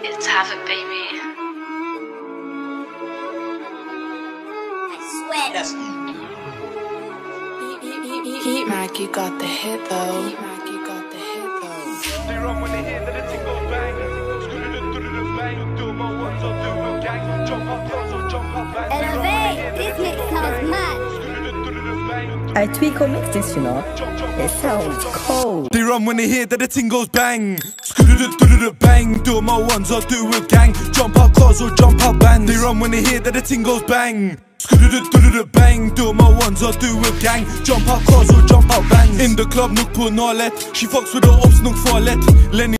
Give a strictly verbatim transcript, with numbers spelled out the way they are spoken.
It's Havoc, baby. I swear. That's Heat Mac, you got the hit though. Heat Mac, you got the hit though. They run when they hear that the ting goes bang. Scoo-doo-doo-doo-doo bang. Do my ones or do a gang. Jump up, close or jump up bang. Elevate, this mix sounds mad. Scoo-doo-doo-doo-doo bang. I tweak or mix this, you know. It sounds cold. They run when they hear that the ting goes bang. Scoo-doo-doo-doo-doo bang. Do my ones or do a gang. Jump up, close or jump up bang. They run when they hear that the ting goes bang. Scoo-doo-doo-doo-doo bang. Do my ones or do a gang. Jump up, cause or jump up bang. In the club, nook på nolet. She fucks with the ops, nook for let. Lenny